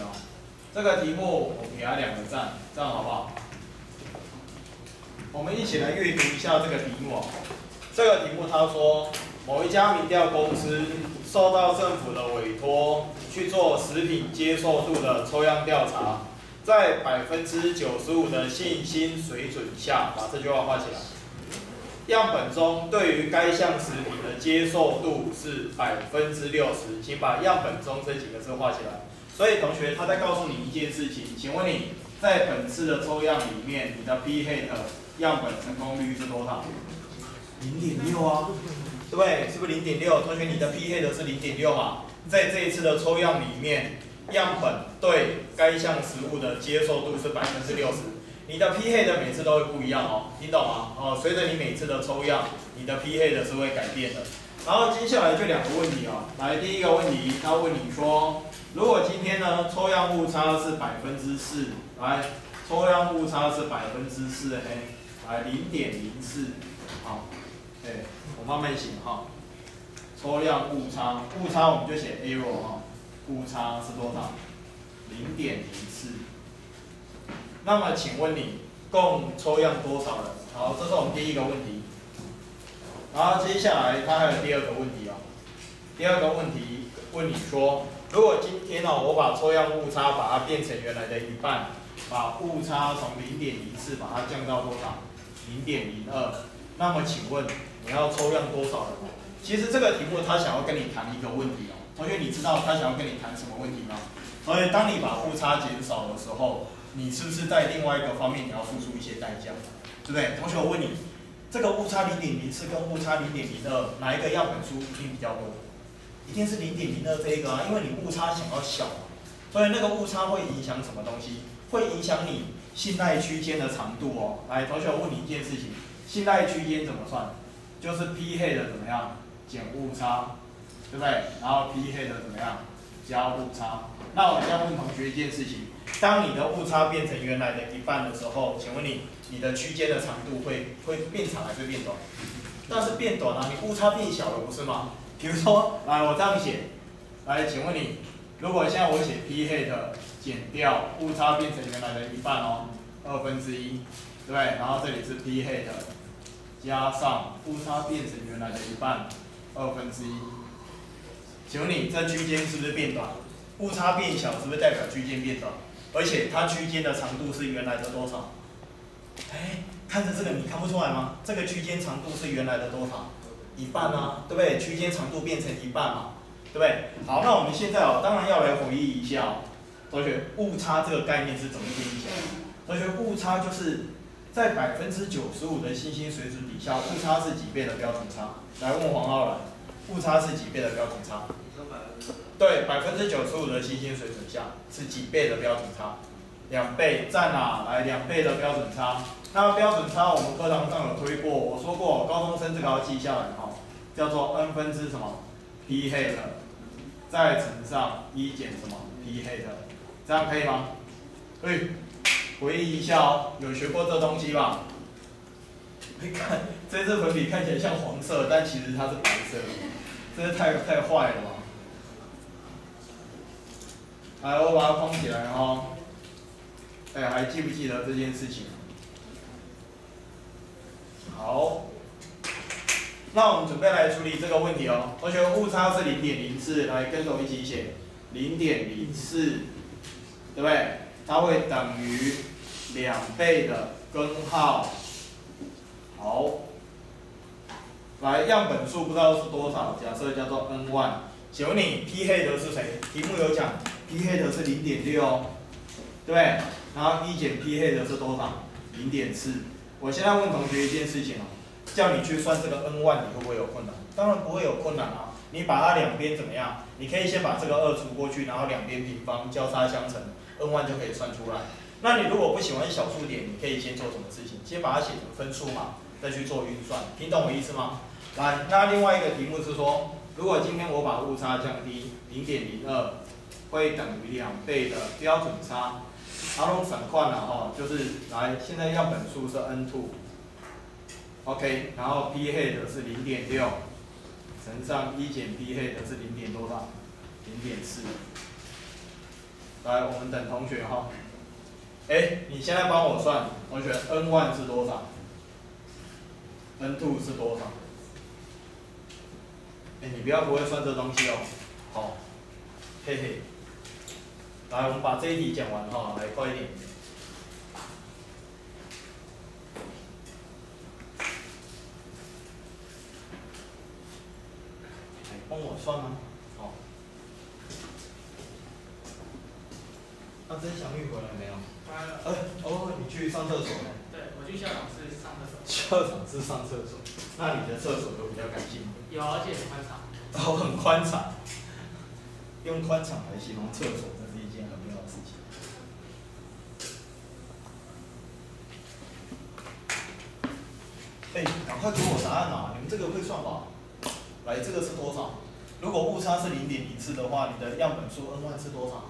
哦。这个题目我给它2个赞，这样好不好？我们一起来阅读一下这个题目哦。这个题目他说，某一家民调公司受到政府的委托去做食品接受度的抽样调查，在95%的信心水准下，把这句话画起来。样本中对于该项食品的接受度是60%，请把样本中这几个字画起来。所以同学他在告诉你一件事情，请问你在本次的抽样里面，你的 p-hit 样本成功率是多少？0.6啊，对不对？是不是0.6？同学，你的 p-hit 是0.6嘛？在这一次的抽样里面，样本对该项食物的接受度是60%。你的 p-hit 每次都会不一样哦，听懂吗？哦，随着你每次的抽样，你的 p-hit 是会改变的。然后接下来就2个问题哦。来，第一个问题，他问你说，如果今天呢抽样误差是4%，来，抽样误差是4%，来0.04，好，对，我慢慢写哈。抽样误差我们就写 error 哈，误差是多少？0.04。那么请问你共抽样多少人？好，这是我们第一个问题。然后接下来它还有第2个问题哦。第2个问题问你说，如果今天哦我把抽样误差把它变成原来的1半，把误差从0.04把它降到多少？0.02。那么请问你要抽样多少人？其实这个题目他想要跟你谈一个问题哦。同学，你知道他想要跟你谈什么问题吗？同学，当你把误差减少的时候，你是不是在另外一个方面你要付出一些代价，对不对？同学，我问你，这个误差0.04跟误差0.02，哪一个样本数一定比较多？一定是0.02这一个啊，因为你误差想要小嘛，所以那个误差会影响什么东西？会影响你信赖区间的长度哦。来，同学，我问你一件事情，信赖区间怎么算？就是 p-hit 怎么样减误差，对不对？然后 p-hit 怎么样加误差？那我再问同学一件事情。当你的误差变成原来的1半的时候，请问你的区间的长度会变长还是变短？当然是变短啊，你误差变小了，不是吗？比如说，来我这样写，来，请问你，如果现在我写 p-hit 减掉误差变成原来的1半哦，1/2，对不对？然后这里是 p-hit 加上误差变成原来的1半，1/2，请问你这区间是不是变短？误差变小是不是代表区间变短？而且它区间的长度是原来的多少？哎，看着这个你看不出来吗？这个区间长度是原来的多少？1半啊，对不对？区间长度变成1半嘛，对不对？好，那我们现在哦，当然要来回忆一下哦，同学，误差这个概念是怎么定义的？同学，误差就是在95%的信心水准底下，误差是几倍的标准差？来问黄浩然，误差是几倍的标准差？对，95%的信心水准下是几倍的标准差？2倍，赞啊！来，2倍的标准差。那标准差我们课堂上有推过，我说过，高中生这个要记下来哈，叫做 n 分之什么 p-hit， 再乘上1减什么 p-hit， 这样可以吗？回忆一下哦，有学过这东西吧？看这支粉笔看起来像黄色，但其实它是白色，真是太坏了吧？来，我把它框起来哈。哎，还记不记得这件事情？好，那我们准备来处理这个问题哦。同学，误差是0.04，来跟着我一起写0.04，对不对？它会等于2倍的根号。好，来，样本数不知道是多少，假设叫做 n1。请问你 p-hit 是谁？题目有讲 p-hit 是0.6，对不对？然后1减 p-hit 是多少？0.4。我现在问同学一件事情哦，叫你去算这个 n1，你会不会有困难？当然不会有困难啊。你把它两边怎么样？你可以先把这个2除过去，然后两边平方交叉相乘 ，n1 就可以算出来。那你如果不喜欢小数点，你可以先做什么事情？先把它写成分数嘛，再去做运算。听懂我意思吗？来，那另外一个题目是说，如果今天我把误差降低0.02，会等于2倍的标准差。阿龙省换了哈，就是来，现在样本数是 n2，OK， 然后 p-hit 是0.6，乘上1减 p-hit 是0点多少？0.4。 来，我们等同学哈。你现在帮我算，同学 n1 是多少 ？n2 是多少？你不要不会算这东西哦。好，嘿嘿。来，我们把这一题讲完哈，来快一点。帮我算吗？好。那曾小玉回来没有？ 回来了。 你去上厕所了？ 对，我去校长室上厕所。 校长室上厕所，那你的厕所有比较干净吗？ 有，而且很宽敞。 很宽敞。用宽敞来形容厕所，这是一件很妙的事情。赶快给我答案啊！你们这个会算吧？来，这个是多少？如果误差是0.04的话，你的样本数 n1 是多少？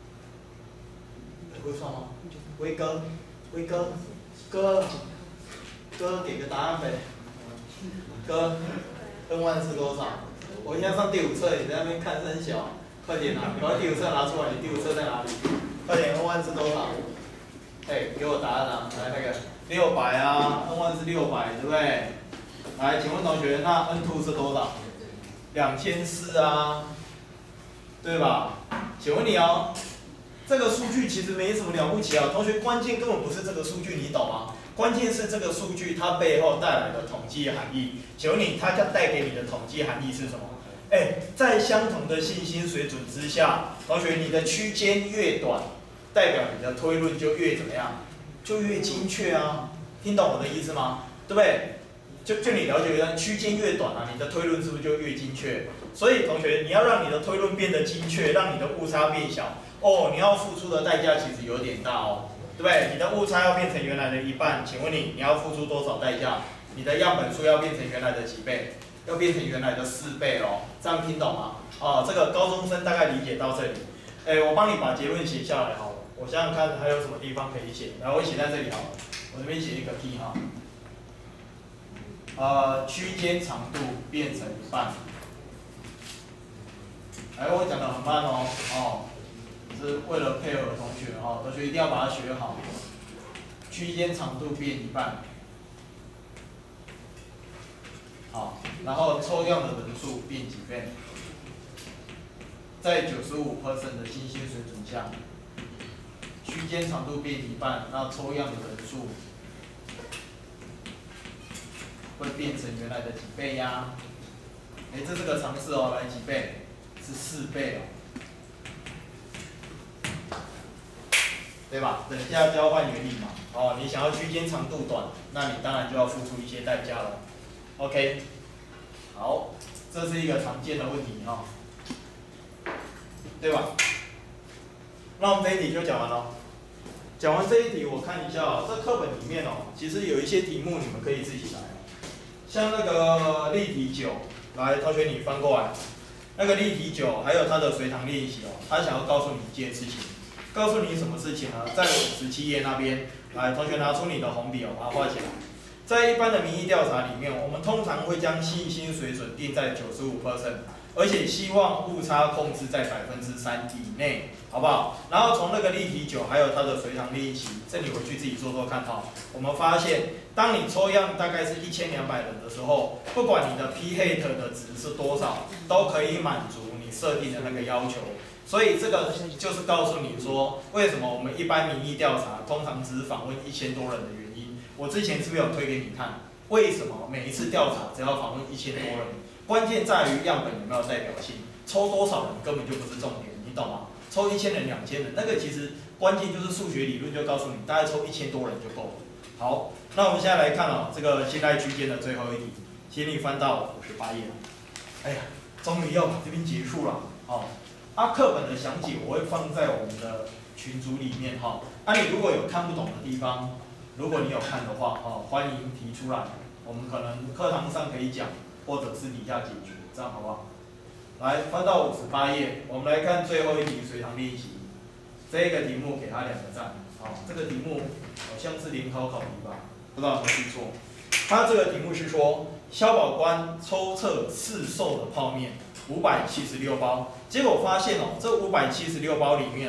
会算吗？威哥，哥，给个答案呗。哥 ，n1 是多少？我现在上第5册，你在那边看真小，快点啊！把第5册拿出来，你第5册在哪里？快点 ，n1 是多少？给我答案啊！来那个600啊 ，n1 是600，对不对？来，请问同学，那 n2 是多少？2400啊，对吧？请问你哦，这个数据其实没什么了不起啊，同学，关键根本不是这个数据，你懂吗？关键是这个数据它背后带来的统计含义。请问你，它带给你的统计含义是什么？在相同的信心水准之下，同学，你的区间越短，代表你的推论就越怎么样？就越精确啊！听懂我的意思吗？对不对？就你了解，区间越短啊，你的推论是不是就越精确？所以同学，你要让你的推论变得精确，让你的误差变小，你要付出的代价其实有点大哦，对不对？你的误差要变成原来的1半，请问你要付出多少代价？你的样本数要变成原来的几倍？要变成原来的4倍哦，这样听懂吗？这个高中生大概理解到这里。我帮你把结论写下来好了。我想想看还有什么地方可以写，来，我写在这里好了。我这边写一个 T 哈。区间长度变成1半。我讲得很慢哦，是为了配合同学哦，同学一定要把它学好。区间长度变1半。好，然后抽样的人数变几倍？在95%的信心水准下，区间长度变1半，那抽样的人数会变成原来的几倍呀？这是个常识哦，来几倍？是4倍哦，对吧？等价交换原理嘛，你想要区间长度短，那你当然就要付出一些代价了。OK， 好，这是一个常见的问题哈，对吧？那我们这一题就讲完了。讲完这一题，我看一下这课本里面其实有一些题目你们可以自己来，像那个例题9，来，同学你翻过来，那个例题9还有它的随堂练习他想要告诉你一件事情，告诉你什么事情呢？在57页那边，来，同学拿出你的红笔把它画起来。在一般的民意调查里面，我们通常会将信心水准定在95%，而且希望误差控制在3%以内，好不好？然后从那个例题9还有它的随堂练习，这里回去自己做做看哈。我们发现，当你抽样大概是1200人的时候，不管你的 p-hat 的值是多少，都可以满足你设定的那个要求。所以这个就是告诉你说，为什么我们一般民意调查通常只访问1000多人的原因。我之前是不是有推给你看？为什么每一次调查只要访问1000多人？关键在于样本有没有代表性，抽多少人根本就不是重点，你懂吗？抽1000人、2000人，那个其实关键就是数学理论就告诉你，大概抽1000多人就够了。好，那我们现在来看这个信赖区间的最后一题，请你翻到58页。哎呀，终于要把这边结束了。课本的详解我会放在我们的群组里面你如果有看不懂的地方，如果你有看的话欢迎提出来，我们可能课堂上可以讲，或者是底下解决，这样好不好？来，翻到58页，我们来看最后一题随堂练习。这个题目给他2个赞。这个题目好像是联考考题吧？不知道有没有记错。它这个题目是说，消保官抽测市售的泡面576包，结果发现这576包里面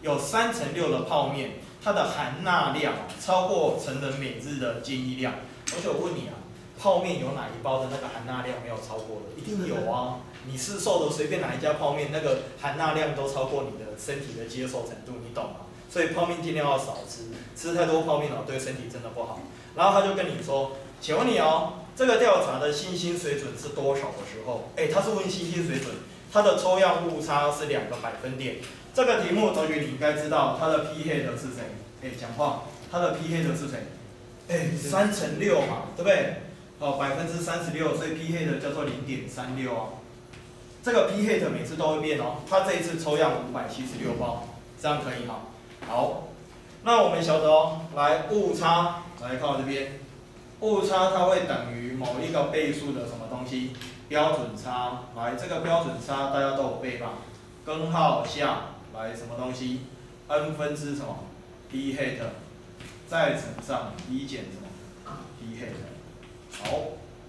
有6%的泡面，它的含钠量超过成人每日的建议量。而且我问你啊，泡面有哪一包的那个含钠量没有超过的？一定有啊！你吃瘦的随便哪一家泡面，那个含钠量都超过你的身体的接受程度，你懂吗？所以泡面尽量要少吃，吃太多泡面哦，对身体真的不好。然后他就跟你说，请问你哦，这个调查的信心水准是多少的时候？他是问信心水准，它的抽样误差是2个百分点。这个题目同学你应该知道，它的 P head 是谁？讲话，它的 P head 是谁？3乘6嘛，对不对？哦，36%，所以 P head 叫做0.36哦。这个 P head 每次都会变哦，它这一次抽样576包，这样可以哈。好，那我们晓得哦，来误差，来看我这边，误差它会等于某一个倍数的什么东西？标准差。来，这个标准差大家都有背吧？根号下来什么东西 ？n 分之什么 ？P head 再乘上1减什么 ？P head。好，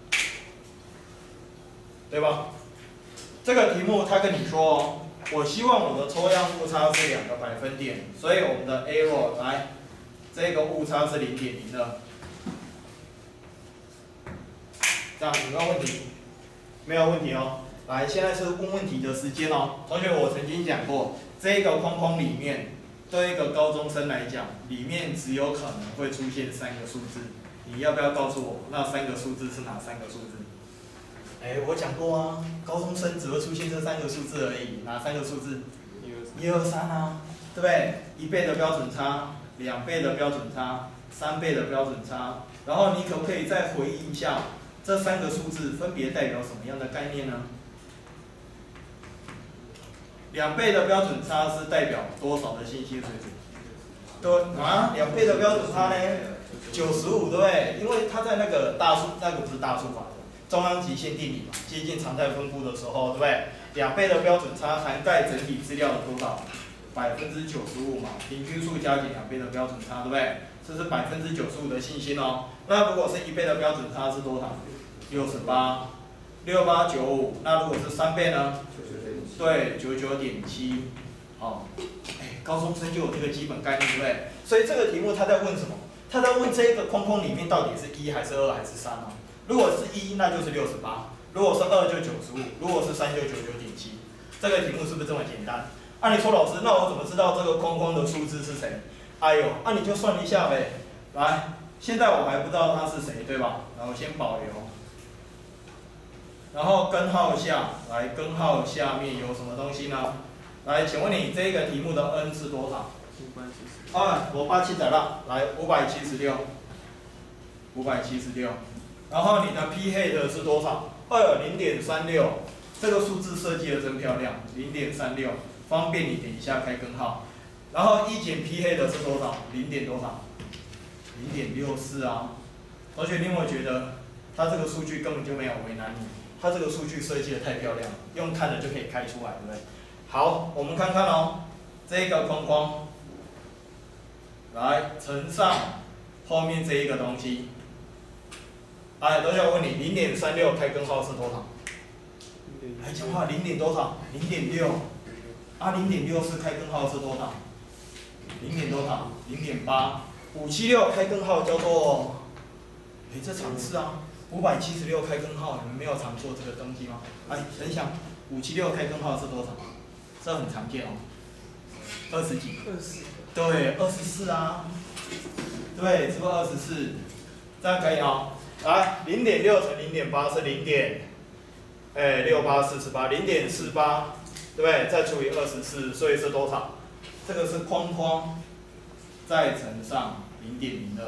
对吧？这个题目他跟你说哦，我希望我的抽样误差是2个百分点，所以我们的 error 来，这个误差是0.02，这样有没有问题？没有问题哦。来，现在是问问题的时间哦。同学，我曾经讲过，这个框框里面，对一个高中生来讲，里面只有可能会出现3个数字。你要不要告诉我，那3个数字是哪3个数字？我讲过啊，高中生只会出现这3个数字而已，哪3个数字？1、2、3啊，对不对？1倍的标准差，2倍的标准差，3倍的标准差。然后你可不可以再回忆一下，这3个数字分别代表什么样的概念呢？2倍的标准差是代表多少的信息水准？对啊，2倍的标准差呢？95，对不对？因为它在那个那个不是大数法的中央极限定理嘛，接近常态分布的时候，对不对？2倍的标准差涵盖整体资料的多少？95%嘛，平均数加减2倍的标准差，对不对？这是95%的信心哦。那如果是1倍的标准差是多少？68，6895。那如果是3倍呢？对，99.7。哦，高中生就有这个基本概念，对不对？所以这个题目他在问什么？他在问这个框框里面到底是1还是2还是3啊？如果是1，那就是68；如果是2就95；如果是3就99.7。这个题目是不是这么简单？你说老师，那我怎么知道这个框框的数字是谁？你就算一下呗。来，现在我还不知道他是谁，对吧？然后先保留。然后根号下来，根号下面有什么东西呢？来，请问你这个题目的 n 是多少？我87载了，来576，然后你的 P head 是多少？0.36，这个数字设计的真漂亮，0.36，方便你等一下开根号。然后1减 P head 是多少？0.多少？0.64啊。同学，你有没有觉得它这个数据根本就没有为难你？它这个数据设计的太漂亮了，用看的就可以开出来，对不对？好，我们看看哦，这个框框，来乘上后面这一个东西。同学，我问你，0.36开根号是多少？讲话0.多少？0.6。0.6是开根号是多少？0.多少？0.8。576开根号叫做，这常试啊。576开根号，你们没有常做这个东西吗？等一下，576开根号是多少？这很常见哦，20几？20。对，24啊。对，是不是24？这样可以哦。来，0.6乘0.8是0.6848，0.48，对不对？再除以24，所以是多少？这个是框框，再乘上0.02。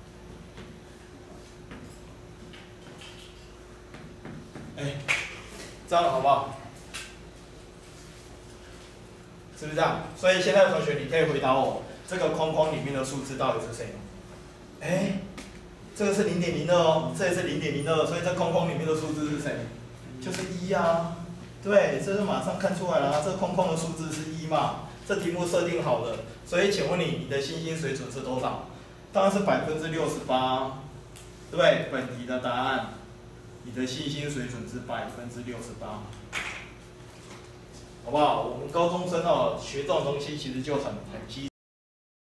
这样好不好？是不是这样？所以现在同学，你可以回答我，这个框框里面的数字到底是谁？这个是0.02哦，这也是0.02，所以这框框里面的数字是谁？就是1啊，对，这是马上看出来了，这框框的数字是1嘛，这题目设定好了，所以请问你的信心水准是多少？当然是68%，对不对？本题的答案，你的信心水准是68%。 好不好？我们高中生哦，学这种东西其实就很基。